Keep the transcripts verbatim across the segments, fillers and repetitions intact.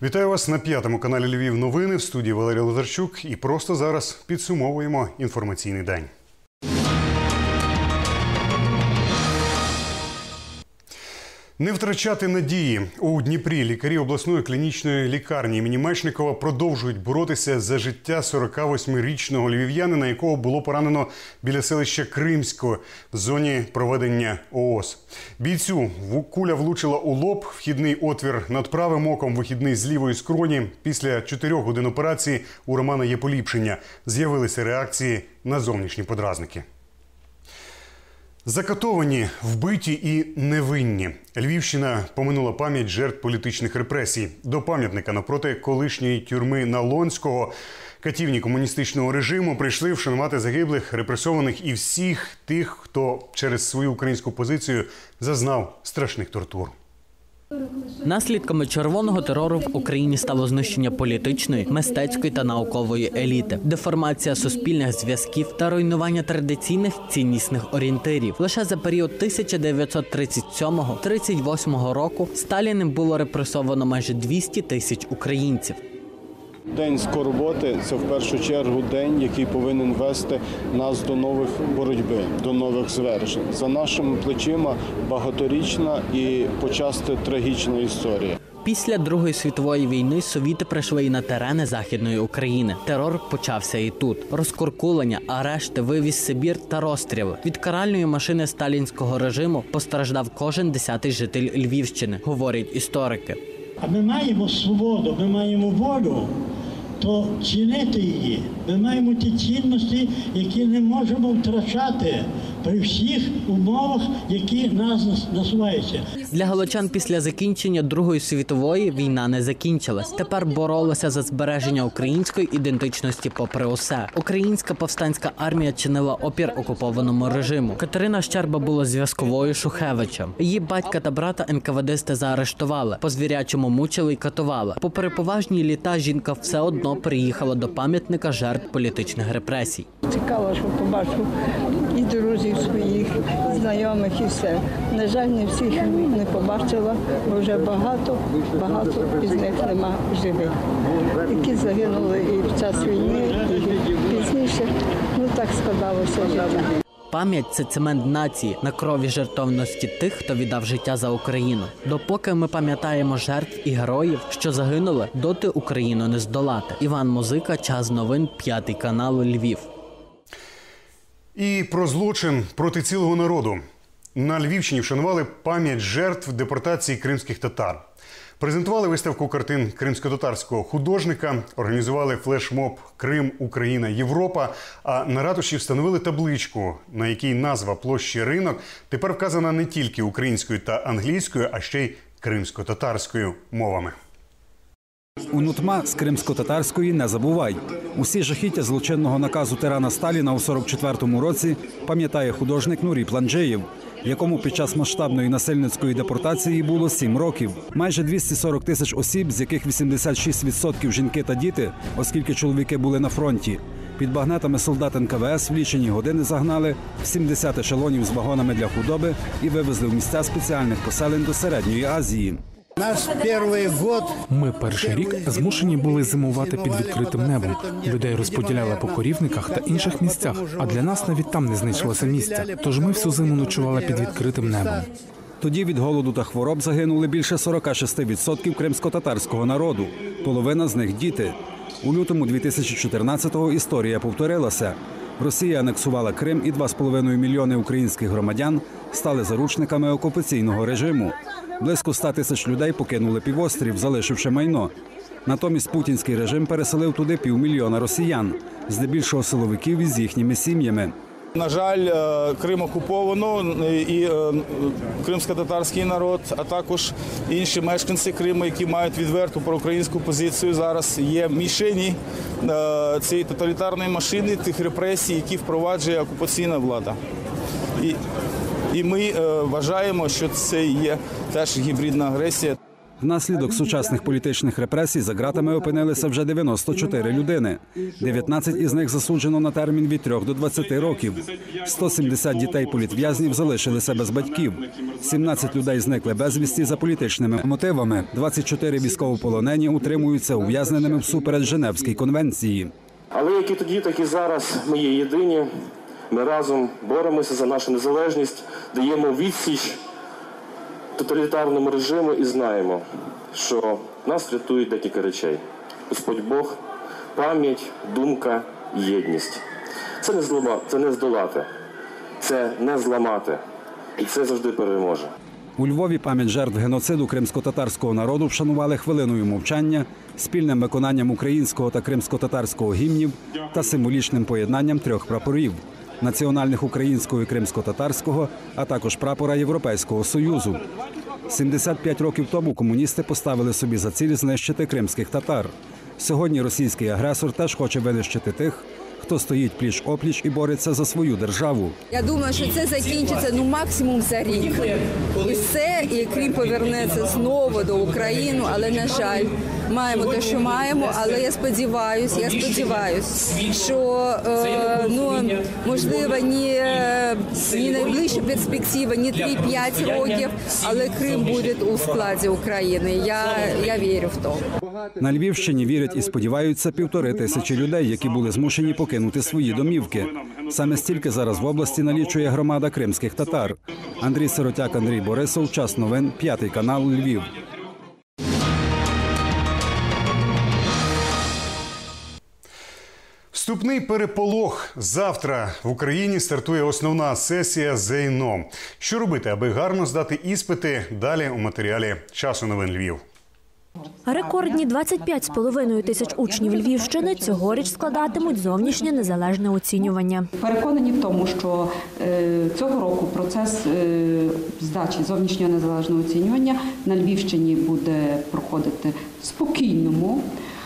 Вітаю вас на п'ятому каналі Львів новини, в студії Валерій Лазарчук, і просто зараз підсумовуємо інформаційний день. Не втрачати надії. У Дніпрі лікарі обласної клінічної лікарні імені Мечникова продовжують боротися за життя сорокавосьмирічного львів'янина, якого було поранено біля селища Кримського в зоні проведення ООС. Бійцю куля влучила у лоб, вхідний отвір над правим оком, вихідний з лівої скроні. Після чотирьох годин операції у Романа є поліпшення. З'явилися реакції на зовнішні подразники. Закатовані, вбиті і невинні. Львівщина поминула пам'ять жертв політичних репресій. До пам'ятника навпроти колишньої тюрми Налонського, катівні комуністичного режиму, прийшли вшанувати загиблих, репресованих і всіх тих, хто через свою українську позицію зазнав страшних тортур. Наслідками червоного терору в Україні стало знищення політичної, мистецької та наукової еліти, деформація суспільних зв'язків та руйнування традиційних ціннісних орієнтирів. Лише за період тисяча дев'ятсот тридцять сьомого - тридцять восьмого року Сталіним було репресовано майже двісті тисяч українців. День скорботи – це в першу чергу день, який повинен вести нас до нових боротьби, до нових звершень. За нашими плечима багаторічна і почасти трагічна історія. Після Другої світової війни совіти прийшли і на терени Західної України. Терор почався і тут. Розкуркулення, арешти, вивіз Сибір та розстріли. Від каральної машини сталінського режиму постраждав кожен десятий житель Львівщини, говорять історики. А ми маємо свободу, ми маємо волю, то цінити її. Ми маємо ті цінності, які не можемо втрачати при всіх умовах, які нас насуваються. Для галичан після закінчення Другої світової війна не закінчилась. Тепер боролися за збереження української ідентичності попри усе. Українська повстанська армія чинила опір окупованому режиму. Катерина Щерба була зв'язковою Шухевичем. Її батька та брата ен ка ве дисти заарештували, по-звірячому мучили й катували. Попри поважні літа, жінка все одно приїхала до пам'ятника жертв політичних репресій. Цікаво, що побачу і друзів своїх, і знайомих, і все. На жаль, не всіх не побачила, бо вже багато, багато із них нема живих. Які загинули і в час війни, і пізніше. Ну так складалося життя. Пам'ять – це цемент нації, на крові жертовності тих, хто віддав життя за Україну. Допоки ми пам'ятаємо жертв і героїв, що загинули, доти Україну не здолати. Іван Музика, час новин, п'ятий канал, Львів. І про злочин проти цілого народу. На Львівщині вшанували пам'ять жертв депортації кримських татар. Презентували виставку картин кримсько-татарського художника, організували флешмоб «Крим, Україна, Європа», а на ратуші встановили табличку, на якій назва площі Ринок тепер вказана не тільки українською та англійською, а ще й кримсько-татарською мовами. Унутма з кримсько-татарської не забувай. Усі жахіття злочинного наказу тирана Сталіна у сорок четвертому році пам'ятає художник Нурій Планджеєв, якому під час масштабної насильницької депортації було сім років. Майже двісті сорок тисяч осіб, з яких вісімдесят шість відсотків жінки та діти, оскільки чоловіки були на фронті. Під багнетами солдат ен ка ве ес в лічені години загнали в сімдесят ешелонів з вагонами для худоби і вивезли в місця спеціальних поселень до Середньої Азії. Ми перший рік змушені були зимувати під відкритим небом. Людей розподіляли по корівниках та інших місцях, а для нас навіть там не знайшлося місця. Тож ми всю зиму ночували під відкритим небом. Тоді від голоду та хвороб загинули більше сорок шість відсотків кримсько-татарського народу. Половина з них – діти. У лютому дві тисячі чотирнадцятого історія повторилася. Росія анексувала Крим і два з половиною мільйони українських громадян стали заручниками окупаційного режиму. Близько ста тисяч людей покинули півострів, залишивши майно. Натомість путінський режим переселив туди півмільйона росіян, здебільшого силовиків із їхніми сім'ями. На жаль, Крим окуповано, і кримсько-татарський народ, а також інші мешканці Криму, які мають відверту проукраїнську позицію, зараз є мішені цієї тоталітарної машини, тих репресій, які впроваджує окупаційна влада. І, і ми вважаємо, що це є теж гібридна агресія. Внаслідок сучасних політичних репресій за ґратами опинилися вже дев'яносто чотири людини. дев'ятнадцять із них засуджено на термін від трьох до двадцяти років. сто сімдесят дітей політв'язнів залишилися без батьків. сімнадцять людей зникли безвісті за політичними мотивами. двадцять чотири військовополонені утримуються ув'язненими всупереч Женевській конвенції. Але як і тоді, так і зараз ми є єдині. Ми разом боремося за нашу незалежність, даємо відсіч тоталітарному режиму і знаємо, що нас рятують декілька речей. Господь Бог, пам'ять, думка, єдність. Це не злома, це не здолати, це не зламати. І це завжди переможе. У Львові пам'ять жертв геноциду кримсько-татарського народу вшанували хвилиною мовчання, спільним виконанням українського та кримсько-татарського гімнів та символічним поєднанням трьох прапорів – національних українського і кримсько-татарського, а також прапора Європейського Союзу. сімдесят п'ять років тому комуністи поставили собі за ціль знищити кримських татар. Сьогодні російський агресор теж хоче винищити тих, хто стоїть пліч-опліч і бореться за свою державу. Я думаю, що це закінчиться ну максимум за рік. І все, і Крим повернеться знову до України, але, на жаль, маємо те, що маємо, але я сподіваюся, я сподіваюся, що, е, ну, можливо, не, не найближча перспектива, не три-п'ять років, але Крим буде у складі України. Я, я вірю в то. На Львівщині вірять і сподіваються півтори тисячі людей, які були змушені покинути свої домівки. Саме стільки зараз в області налічує громада кримських татар. Андрій Сиротяк, Андрій Борисов, Час новин, п'ятий канал, Львів. Вступний переполох. Завтра в Україні стартує основна сесія ЗЕЙНО. Що робити, аби гарно здати іспити? Далі у матеріалі Часу новин, Львів. Рекордні двадцять п'ять з половиною тисяч учнів Львівщини цьогоріч складатимуть зовнішнє незалежне оцінювання. Переконані в тому, що цього року процес здачі зовнішнього незалежного оцінювання на Львівщині буде проходити в спокійному,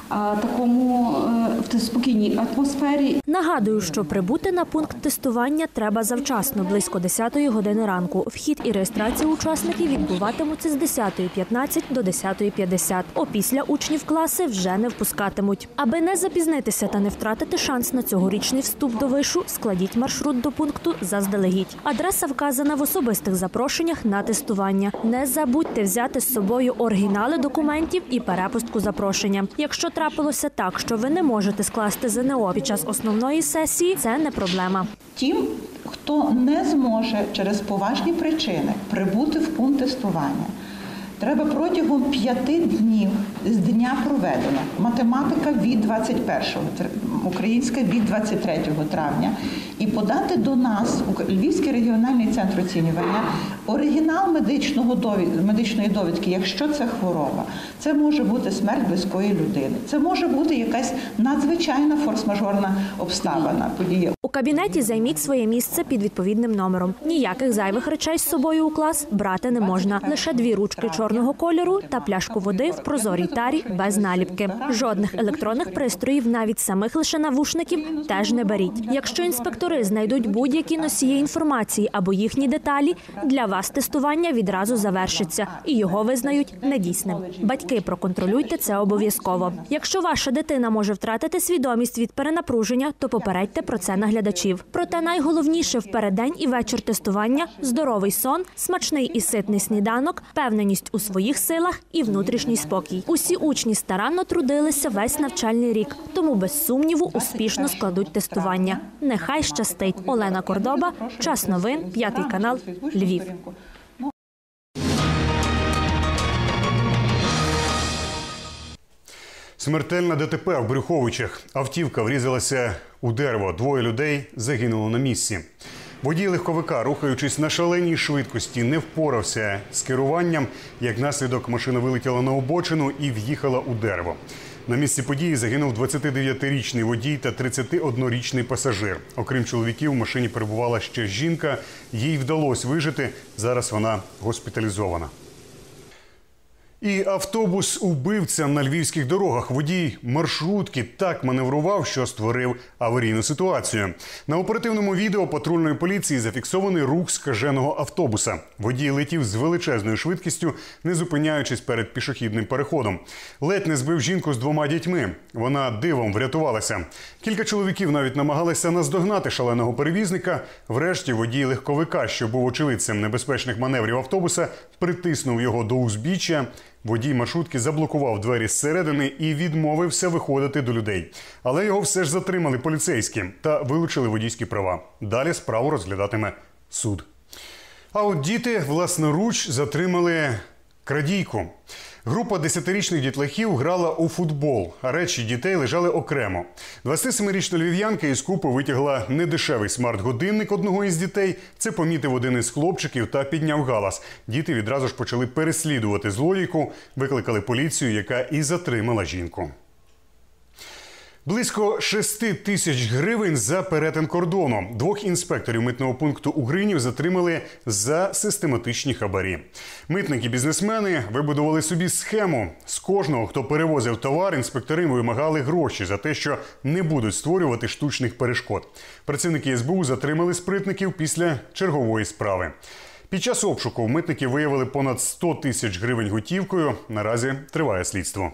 такому в спокійній атмосфері. Нагадую, що прибути на пункт тестування треба завчасно, близько десятої години ранку. Вхід і реєстрація учасників відбуватимуться з десятої п'ятнадцять до десятої п'ятдесят. Опісля учнів класи вже не впускатимуть. Аби не запізнитися та не втратити шанс на цьогорічний вступ до вишу, складіть маршрут до пункту заздалегідь. Адреса вказана в особистих запрошеннях на тестування. Не забудьте взяти з собою оригінали документів і перепустку запрошення. Якщо трапилося так, що ви не можете скласти ЗНО під час основної сесії, це не проблема. Тим, хто не зможе через поважні причини прибути в пункт тестування, треба протягом п'яти днів з дня проведення, математика від двадцять першого, українська від двадцять третього травня, і подати до нас, у Львівський регіональний центр оцінювання, оригінал медичного довід, медичної довідки, якщо це хвороба. Це може бути смерть близької людини. Це може бути якась надзвичайна форс-мажорна обставина, подія. У кабінеті займіть своє місце під відповідним номером. Ніяких зайвих речей з собою у клас брати не можна. Лише дві ручки чорного кольору та пляшку води в прозорій тарі без наліпки. Жодних електронних пристроїв, навіть самих лише навушників, теж не беріть. Якщо інспектори знайдуть будь-які носії інформації або їхні деталі, для вас тестування відразу завершиться і його визнають недійсним. Батьки, проконтролюйте це обов'язково. Якщо ваша дитина може втратити свідомість від перенапруження, то попередьте про це наглядачів. Проте найголовніше в переддень і вечір тестування – здоровий сон, смачний і ситний сніданок, впевненість у своїх силах і внутрішній спокій. Усі учні старанно трудилися весь навчальний рік, тому без сумніву успішно складуть тестування. Нехай щастить. Олена Кордоба, Час новин, п'ятий канал, Львів. Смертельне ДТП в Брюховичах. Автівка врізалася у дерево. Двоє людей загинуло на місці. Водій легковика, рухаючись на шаленій швидкості, не впорався з керуванням. Як наслідок, машина вилетіла на обочину і в'їхала у дерево. На місці події загинув двадцятидев'ятирічний водій та тридцятиоднорічний пасажир. Окрім чоловіків, в машині перебувала ще жінка. Їй вдалося вижити. Зараз вона госпіталізована. І автобус-убивця на львівських дорогах. Водій маршрутки так маневрував, що створив аварійну ситуацію. На оперативному відео патрульної поліції зафіксований рух скаженого автобуса. Водій летів з величезною швидкістю, не зупиняючись перед пішохідним переходом. Ледь не збив жінку з двома дітьми. Вона дивом врятувалася. Кілька чоловіків навіть намагалися наздогнати шаленого перевізника. Врешті водій легковика, що був очевидцем небезпечних маневрів автобуса, притиснув його до узбіччя. Водій маршрутки заблокував двері зсередини і відмовився виходити до людей. Але його все ж затримали поліцейські та вилучили водійські права. Далі справу розглядатиме суд. А от діти власноруч затримали крадійку. Група десятирічних дітлахів грала у футбол, а речі дітей лежали окремо. двадцятисемирічна львів'янка із купи витягла недешевий смарт-годинник одного із дітей. Це помітив один із хлопчиків та підняв галас. Діти відразу ж почали переслідувати злодійку, викликали поліцію, яка і затримала жінку. Близько шести тисяч гривень за перетин кордону. Двох інспекторів митного пункту Угринів затримали за систематичні хабарі. Митники-бізнесмени вибудували собі схему. З кожного, хто перевозив товар, інспектори вимагали гроші за те, що не будуть створювати штучних перешкод. Працівники ес бе у затримали спритників після чергової справи. Під час обшуку митники виявили понад сто тисяч гривень готівкою. Наразі триває слідство.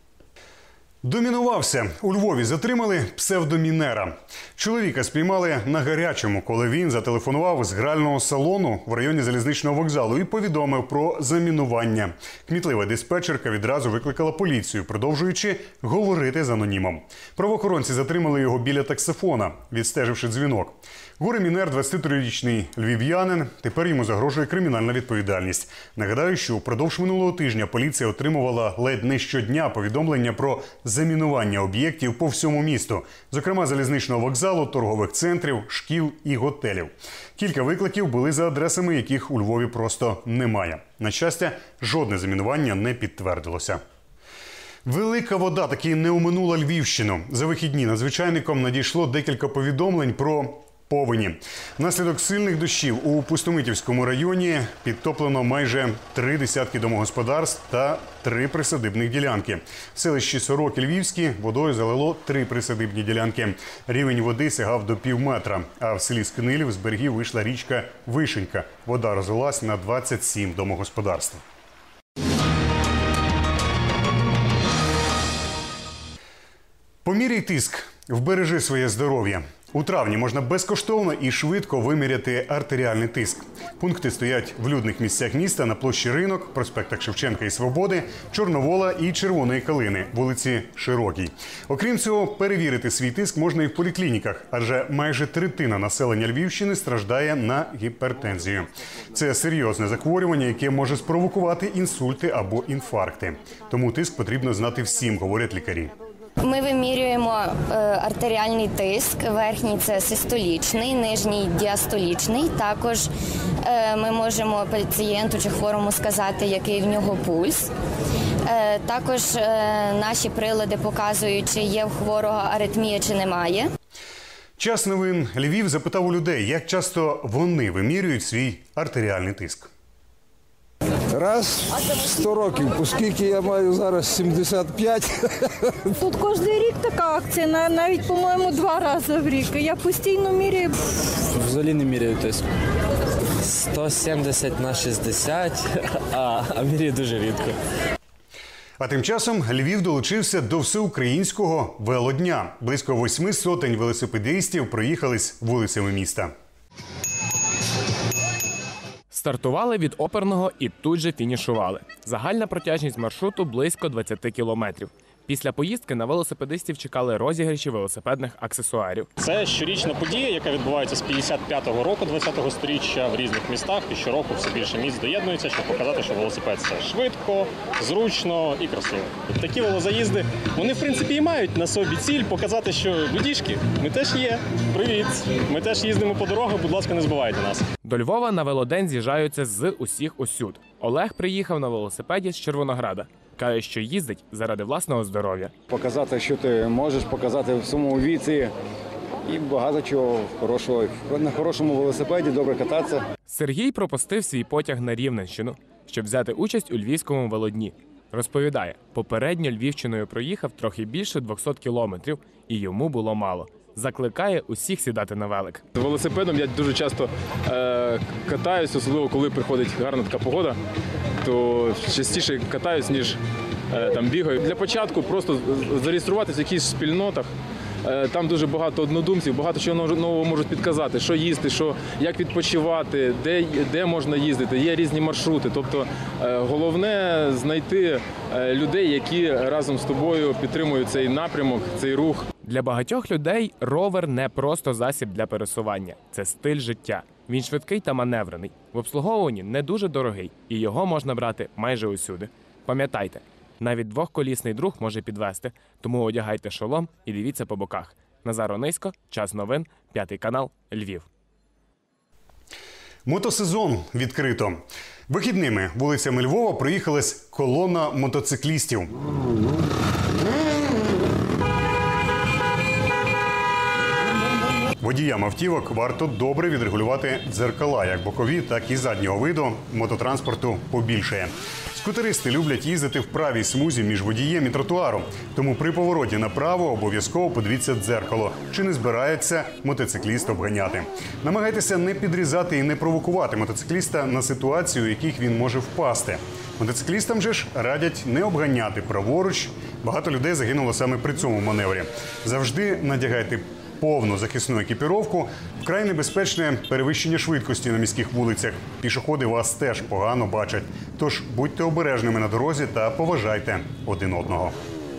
Домінувався. У Львові затримали псевдомінера. Чоловіка спіймали на гарячому, коли він зателефонував з грального салону в районі залізничного вокзалу і повідомив про замінування. Кмітлива диспетчерка відразу викликала поліцію, продовжуючи говорити з анонімом. Правоохоронці затримали його біля таксофона, відстеживши дзвінок. Горе-мінер, двадцятитрирічний львів'янин, тепер йому загрожує кримінальна відповідальність. Нагадаю, що впродовж минулого тижня поліція отримувала ледь не щодня повідомлення про замінування об'єктів по всьому місту, зокрема залізничного вокзалу, торгових центрів, шкіл і готелів. Кілька викликів були за адресами, яких у Львові просто немає. На щастя, жодне замінування не підтвердилося. Велика вода таки не оминула Львівщину. За вихідні надзвичайникам надійшло декілька повідомлень про повені. Внаслідок сильних дощів у Пустомитівському районі підтоплено майже три десятки домогосподарств та три присадибних ділянки. В селищі Сороки Львівські водою залило три присадибні ділянки. Рівень води сягав до пів метра, а в селі Скнилів з берегів вийшла річка Вишенька. Вода розлилась на двадцять сім домогосподарств. Поміряй тиск, вбережи своє здоров'я. У травні можна безкоштовно і швидко виміряти артеріальний тиск. Пункти стоять в людних місцях міста на площі Ринок, проспектах Шевченка і Свободи, Чорновола і Червоної Калини, вулиці Широкій. Окрім цього, перевірити свій тиск можна і в поліклініках, адже майже третина населення Львівщини страждає на гіпертензію. Це серйозне захворювання, яке може спровокувати інсульти або інфаркти. Тому тиск потрібно знати всім, говорять лікарі. Ми вимірюємо е, артеріальний тиск, верхній – це систолічний, нижній – діастолічний. Також е, ми можемо пацієнту чи хворому сказати, який в нього пульс. Е, також е, наші прилади показують, чи є в хворого аритмія, чи немає. Час новин. Львів запитав у людей, як часто вони вимірюють свій артеріальний тиск. Раз в сто років, оскільки я маю зараз сімдесят п'ять. Тут кожен рік така акція, навіть, по-моєму, два рази в рік. Я постійно міряю. Взагалі не міряю тиск. сто сімдесят на шістдесят, а, а міряю дуже рідко. А тим часом Львів долучився до всеукраїнського велодня. Близько восьми сотень велосипедистів проїхались вулицями міста. Стартували від Оперного і тут же фінішували. Загальна протяжність маршруту – близько двадцять кілометрів. Після поїздки на велосипедистів чекали розіграші велосипедних аксесуарів. Це щорічна подія, яка відбувається з п'ятдесят п'ятого року ХХ сторіччя в різних містах. І щороку все більше міст доєднується, щоб показати, що велосипед – це швидко, зручно і красиво. Такі велозаїзди, вони в принципі і мають на собі ціль показати, що людішки, ми теж є. Привіт! Ми теж їздимо по дорогах, будь ласка, не збивайте нас. До Львова на велодень з'їжджаються з усіх усюд. Олег приїхав на велосипеді з Червонограда. Каже, що їздить заради власного здоров'я. Показати, що ти можеш, показати в своєму віці і багато чого хорошого. На хорошому велосипеді добре кататися. Сергій пропустив свій потяг на Рівненщину, щоб взяти участь у львівському велодні. Розповідає, попередньо Львівщиною проїхав трохи більше двісті кілометрів, і йому було мало. Закликає усіх сідати на велик. Велосипедом я дуже часто е, катаюсь, особливо коли приходить гарна така погода, то частіше катаюсь, ніж е, там бігаю. Для початку просто зареєструватися в якихось спільнотах. Е, там дуже багато однодумців, багато чого нового можуть підказати, що їсти, що, як відпочивати, де, де можна їздити, є різні маршрути. Тобто е, головне знайти е, людей, які разом з тобою підтримують цей напрямок, цей рух. Для багатьох людей ровер не просто засіб для пересування. Це стиль життя. Він швидкий та маневрений. В обслуговуванні не дуже дорогий, і його можна брати майже усюди. Пам'ятайте, навіть двохколісний друг може підвести, тому одягайте шолом і дивіться по боках. Назар Онисько, Час новин, П'ятий канал, Львів. Мотосезон відкрито. Вихідними вулицями Львова проїхалась колона мотоциклістів. Водіям автівок варто добре відрегулювати дзеркала, як бокові, так і заднього виду. Мототранспорту побільшає. Скутеристи люблять їздити в правій смузі між водієм і тротуаром. Тому при повороті направо обов'язково подивіться дзеркало, чи не збирається мотоцикліст обганяти. Намагайтеся не підрізати і не провокувати мотоцикліста на ситуацію, у яких він може впасти. Мотоциклістам же ж радять не обганяти праворуч. Багато людей загинуло саме при цьому маневрі. Завжди надягайте повну захисну екіпіровку. Вкрай небезпечне перевищення швидкості на міських вулицях. Пішоходи вас теж погано бачать. Тож будьте обережними на дорозі та поважайте один одного.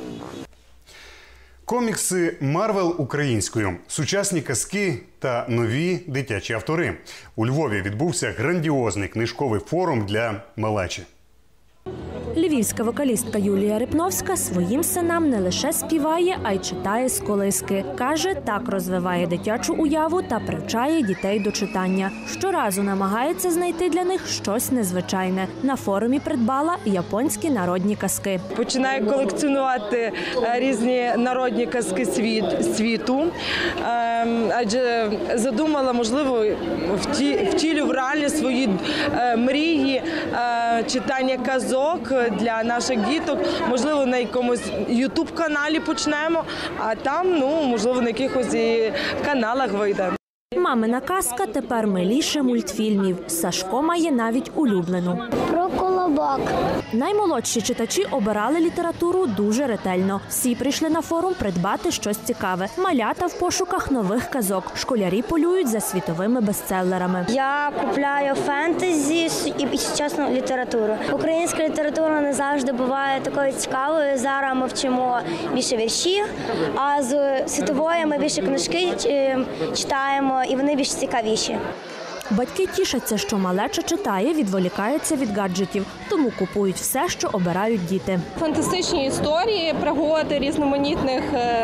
Комікси «Марвел» українською, сучасні казки та нові дитячі автори. У Львові відбувся грандіозний книжковий форум для малечі. Львівська вокалістка Юлія Рипновська своїм синам не лише співає, а й читає з колиски. Каже, так розвиває дитячу уяву та привчає дітей до читання. Щоразу намагається знайти для них щось незвичайне. На форумі придбала японські народні казки. Починаю колекціонувати різні народні казки світу, адже задумала, можливо, втілю в реальність свої мрії читання казок для наших діток. Можливо, на якомусь ютуб-каналі почнемо, а там, ну, можливо, на якихось і каналах вийде. Мамина казка тепер миліше мультфільмів. Сашко має навіть улюблену. Про колобок. Наймолодші читачі обирали літературу дуже ретельно. Всі прийшли на форум придбати щось цікаве. Малята в пошуках нових казок. Школярі полюють за світовими бестселерами. Я купляю фентезі і сучасну літературу. Українська література не завжди буває такою цікавою. Зараз ми вчимо більше віршів, а з світової ми більше книжки читаємо, і вони більш цікавіші. Батьки тішаться, що малеча читає, відволікається від гаджетів, тому купують все, що обирають діти. Фантастичні історії, пригоди різноманітних,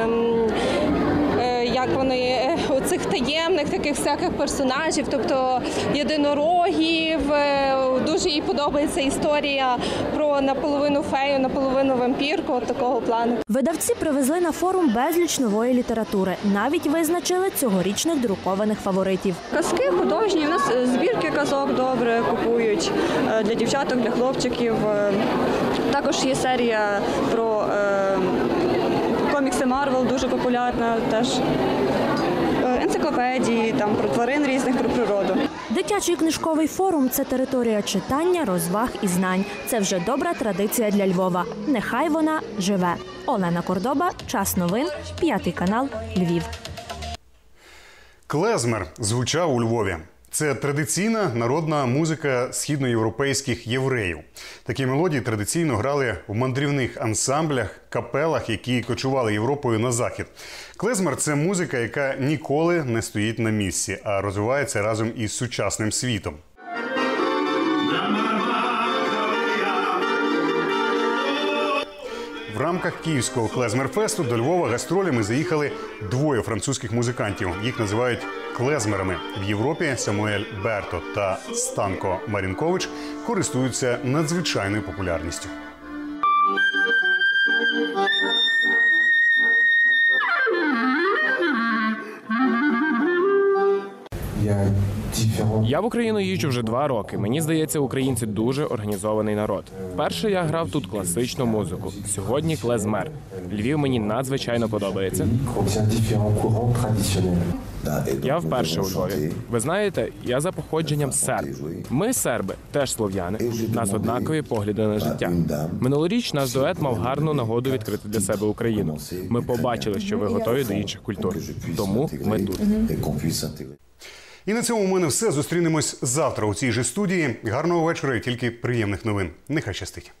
як вони, оцих таємних таких всяких персонажів, тобто єдинорогів. Дуже їй подобається історія про наполовину фею, наполовину вампірку, от такого плану. Видавці привезли на форум безліч нової літератури. Навіть визначили цьогорічних друкованих фаворитів. Казки художні, у нас збірки казок добре купують для дівчаток, для хлопчиків. Також є серія про комікси «Марвел», дуже популярна теж. Енциклопедії, там, про тварин різних, про природу. Дитячий книжковий форум – це територія читання, розваг і знань. Це вже добра традиція для Львова. Нехай вона живе. Олена Кордоба, Час новин, П'ятий канал, Львів. Клезмер звучав у Львові. Це традиційна народна музика східноєвропейських євреїв. Такі мелодії традиційно грали в мандрівних ансамблях, капелах, які кочували Європою на захід. Клезмер – це музика, яка ніколи не стоїть на місці, а розвивається разом із сучасним світом. В рамках Київського клезмерфесту до Львова гастролями заїхали двоє французьких музикантів. Їх називають клезмерами. В Європі Самуель Берто та Станко Марінкович користуються надзвичайною популярністю. Я в Україну їжджу вже два роки. Мені здається, українці дуже організований народ. Вперше я грав тут класичну музику. Сьогодні клезмер. Львів мені надзвичайно подобається. Я вперше у Львові. Ви знаєте, я за походженням серб. Ми, серби, теж слов'яни. Нас однакові погляди на життя. Минулоріч наш дует мав гарну нагоду відкрити для себе Україну. Ми побачили, що ви готові до інших культур. Тому ми тут. І на цьому у мене все. Зустрінемось завтра у цій же студії. Гарного вечора і тільки приємних новин. Нехай щастить.